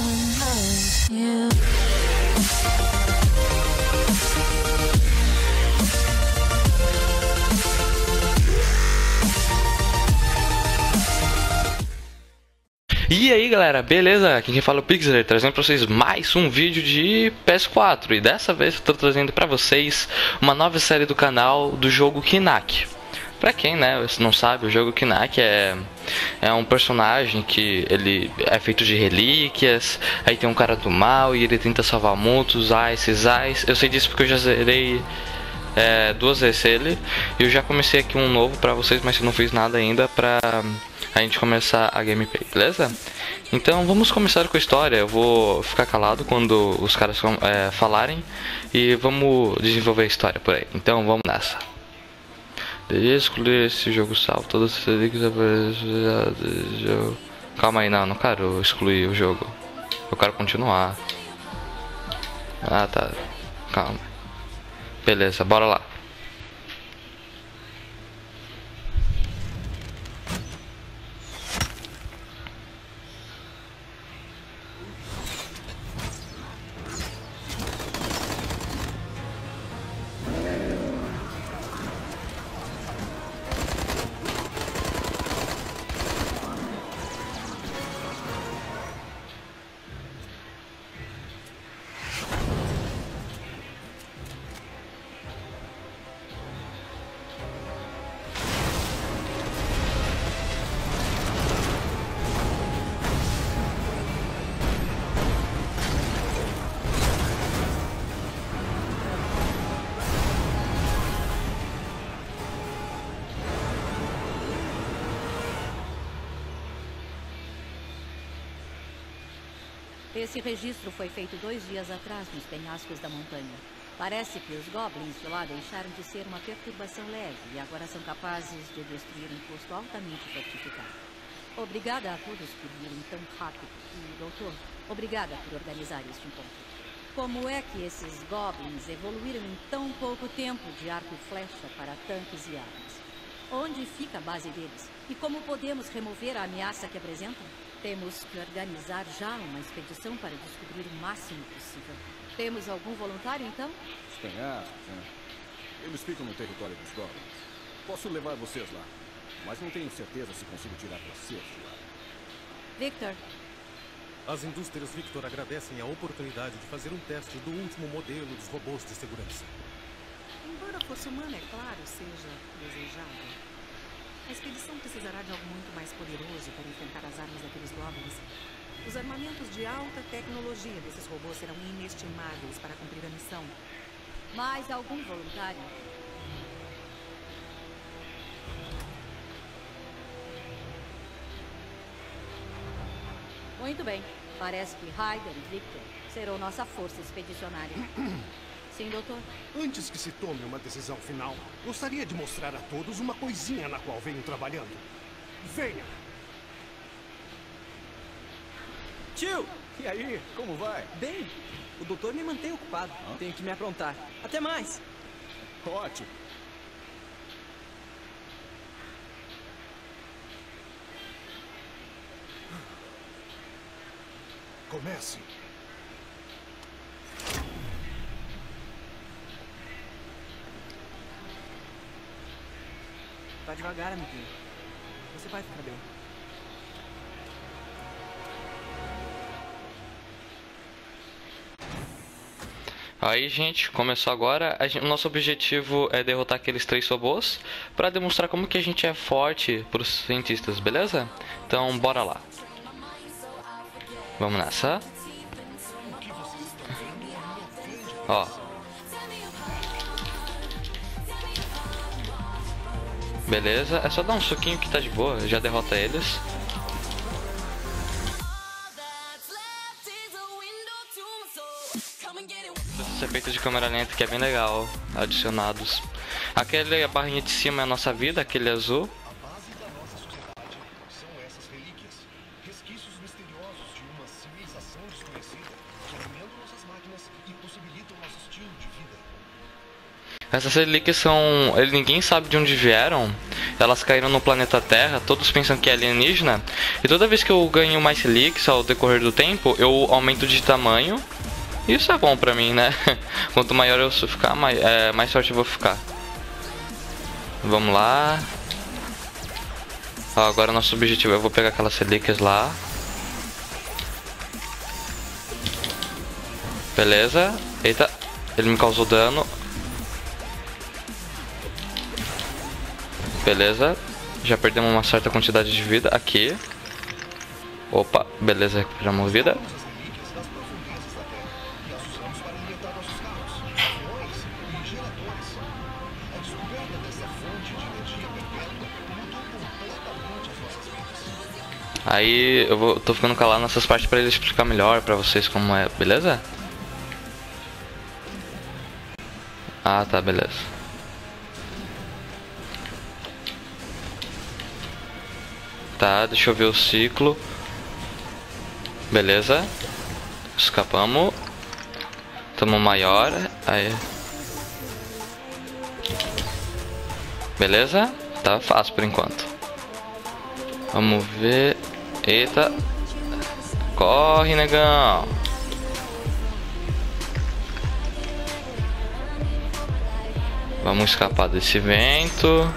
E aí galera, beleza? Aqui quem fala é o Pixler, trazendo pra vocês mais um vídeo de PS4. E dessa vez eu tô trazendo pra vocês uma nova série do canal do jogo Knack. Pra quem não sabe, o jogo Knack é um personagem que ele é feito de relíquias. Aí tem um cara do mal e ele tenta salvar muitos, esses. Eu sei disso porque eu já zerei duas vezes ele. E eu já comecei aqui um novo pra vocês, mas eu não fiz nada ainda pra a gente começar a gameplay, beleza? Então vamos começar com a história. Eu vou ficar calado quando os caras falarem e vamos desenvolver a história por aí. Então vamos nessa. Deveria excluir esse jogo salvo. Todas as relíquias jogo. Calma aí, não quero excluir o jogo. Eu quero continuar. Ah, tá. Calma. Beleza, bora lá. Esse registro foi feito 2 dias atrás nos penhascos da montanha. Parece que os goblins de lá deixaram de ser uma perturbação leve e agora são capazes de destruir um posto altamente fortificado. Obrigada a todos por virem tão rápido. E, doutor, obrigada por organizar este encontro. Como é que esses goblins evoluíram em tão pouco tempo de arco e flecha para tanques e armas? Onde fica a base deles? E como podemos remover a ameaça que apresentam? Temos que organizar já uma expedição para descobrir o máximo possível. Temos algum voluntário, então? Os penhascos, né? Eles ficam no território dos goblins. Posso levar vocês lá, mas não tenho certeza se consigo tirar vocês de lá. Victor. As indústrias Victor agradecem a oportunidade de fazer um teste do último modelo dos robôs de segurança. Embora a força humana, é claro, seja desejada, a expedição precisará de algo muito mais poderoso para enfrentar as armas daqueles goblins. Os armamentos de alta tecnologia desses robôs serão inestimáveis para cumprir a missão. Mais algum voluntário? Muito bem. Parece que Ryder e Victor serão nossa força expedicionária. Sim, doutor? Antes que se tome uma decisão final, gostaria de mostrar a todos uma coisinha na qual venho trabalhando. Venha! Tio! E aí, como vai? Bem, o doutor me mantém ocupado. Tenho que me aprontar. Até mais! Ótimo! Comece! Tá devagar, amiguinho. Você vai ficar bem. Aí, gente, começou agora. O nosso objetivo é derrotar aqueles 3 robôs para demonstrar como que a gente é forte para os cientistas, beleza? Então, bora lá. Vamos nessa. Ó. Beleza, é só dar um soquinho que tá de boa, já derrota eles. Esses efeitos de câmera lenta que é bem legal, adicionados. Aquele, a barrinha de cima é a nossa vida, aquele azul. A base da nossa sociedade são essas relíquias, resquícios misteriosos de uma civilização desconhecida que alimentam nossas máquinas e possibilitam nosso estilo de vida. Essas relíquias são... ninguém sabe de onde vieram. Elas caíram no planeta Terra. Todos pensam que é alienígena. E toda vez que eu ganho mais relíquias ao decorrer do tempo, eu aumento de tamanho. Isso é bom pra mim, né? Quanto maior eu ficar, mais sorte eu vou ficar. Vamos lá. Ó, agora nosso objetivo, eu vou pegar aquelas relíquias lá. Beleza. Eita, ele me causou dano. Beleza. Já perdemos uma certa quantidade de vida aqui. Opa, beleza, recuperamos vida. Aí tô ficando calado nessas partes pra ele explicar melhor pra vocês como é, beleza? Ah, tá, beleza. Tá, deixa eu ver o ciclo. Beleza. Escapamos. Tamo maior. Aí. Beleza? Tá fácil por enquanto. Vamos ver. Eita. Corre, negão. Vamos escapar desse vento.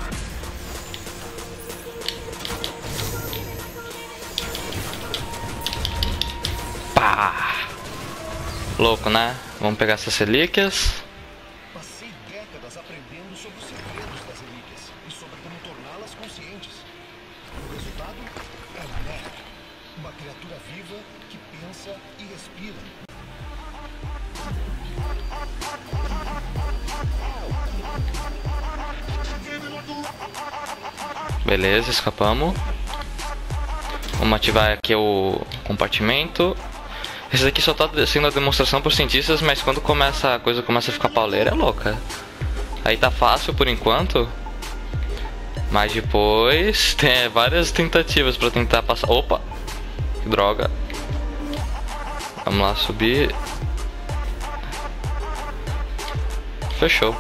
Pá! Louco, né? Vamos pegar essas relíquias. Passei décadas aprendendo sobre os segredos das relíquias e sobre como torná-las conscientes. O resultado é Mac, uma criatura viva que pensa e respira. Beleza, escapamos. Vamos ativar aqui o compartimento. Esse daqui só tá sendo a demonstração para os cientistas, mas quando a coisa começa a ficar pauleira, é louca. Aí tá fácil por enquanto. Mas depois tem várias tentativas para tentar passar. Opa! Que droga. Vamos lá subir. Fechou.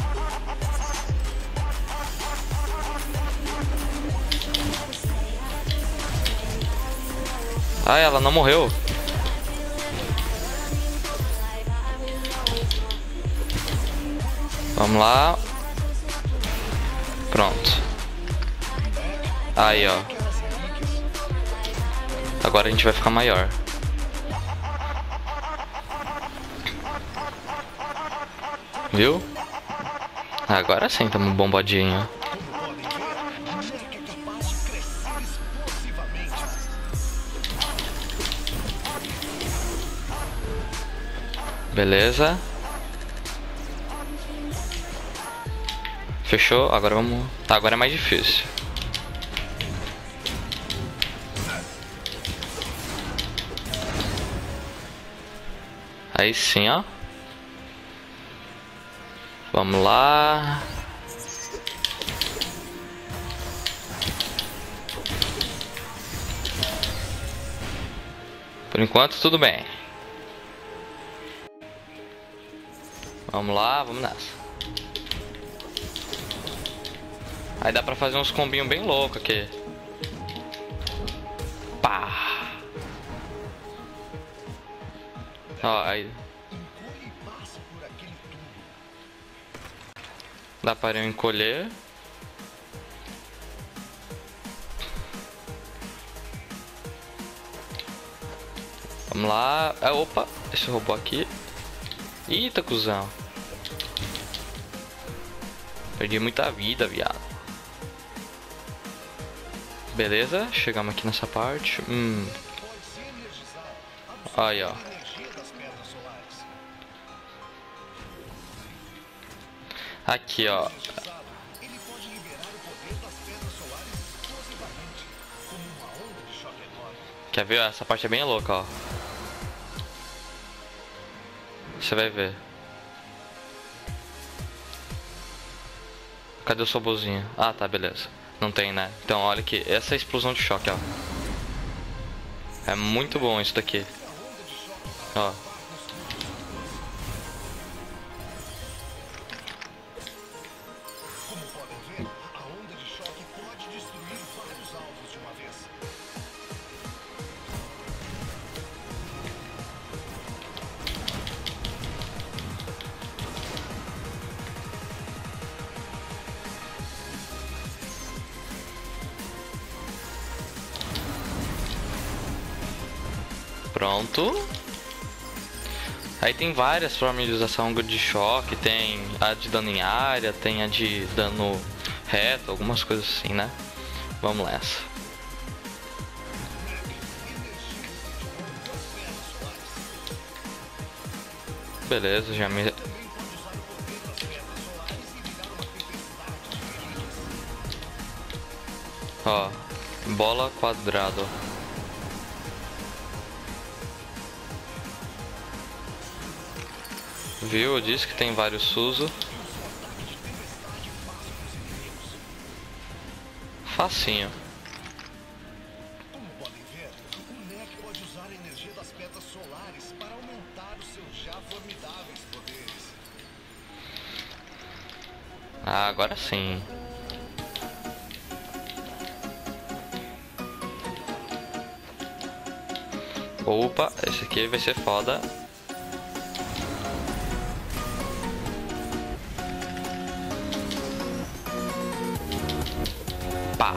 Ah, ela não morreu. Vamos lá. Pronto. Aí, ó. Agora a gente vai ficar maior. Viu? Agora sim, estamos bombadinho. Beleza. Fechou? Agora vamos... Tá, agora é mais difícil. Aí sim, ó. Vamos lá. Por enquanto, tudo bem. Vamos lá, vamos nessa. Aí dá pra fazer uns combinhos bem loucos aqui. Pá! Ó, aí. Dá para eu encolher. Vamos lá. Ah, opa, esse robô aqui. Eita, cuzão. Perdi muita vida, viado. Beleza, chegamos aqui nessa parte. Aí, ó. Aqui, ó. Quer ver? Essa parte é bem louca, ó. Você vai ver. Cadê o robozinho? Ah, tá, beleza. Não tem, né? Então, olha aqui. Essa é a explosão de choque, ó. É muito bom isso daqui. Ó. Pronto. Aí tem várias formas de usar essa onga de choque. Tem a de dano em área, tem a de dano reto, algumas coisas assim, né? Vamos nessa. Beleza, já me... Ó, bola quadrado. Viu? Eu disse que tem vários Suzu. Facinho. Como podem ver, o NEC pode usar a energia das pedras solares para aumentar os seus já formidáveis poderes. Ah, agora sim. Opa, esse aqui vai ser foda. Pá.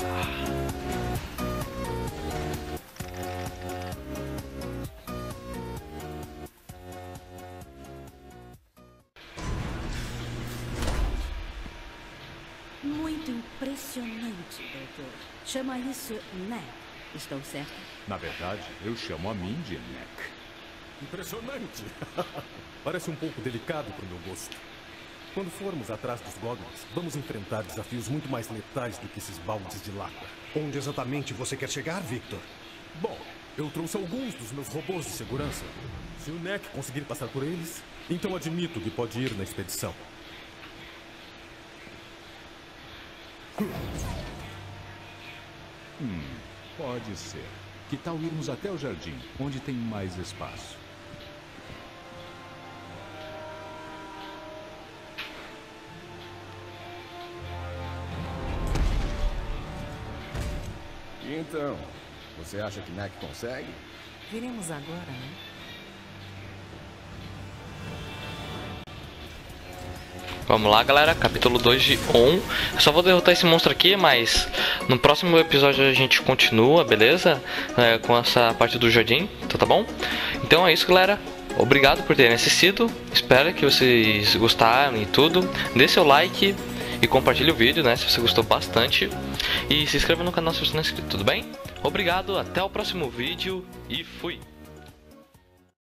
Muito impressionante, doutor. Chama isso NEC. Estou certo? Na verdade, eu chamo a mim de NEC. Impressionante. Parece um pouco delicado para o meu gosto. Quando formos atrás dos Goblins, vamos enfrentar desafios muito mais letais do que esses baldes de lava. Onde exatamente você quer chegar, Victor? Bom, eu trouxe alguns dos meus robôs de segurança. Se o NEC conseguir passar por eles, então admito que pode ir na expedição. Pode ser. Que tal irmos até o jardim, onde tem mais espaço? E então, você acha que NEC consegue? Veremos agora, né? Vamos lá, galera, capítulo 2 de On. Eu só vou derrotar esse monstro aqui, mas no próximo episódio a gente continua, beleza? Com essa parte do jardim, então tá bom? Então é isso, galera. Obrigado por terem assistido. Espero que vocês gostaram e tudo. Dê seu like e compartilhe o vídeo, né, se você gostou bastante. E se inscreva no canal se você não é inscrito, tudo bem? Obrigado, até o próximo vídeo e fui!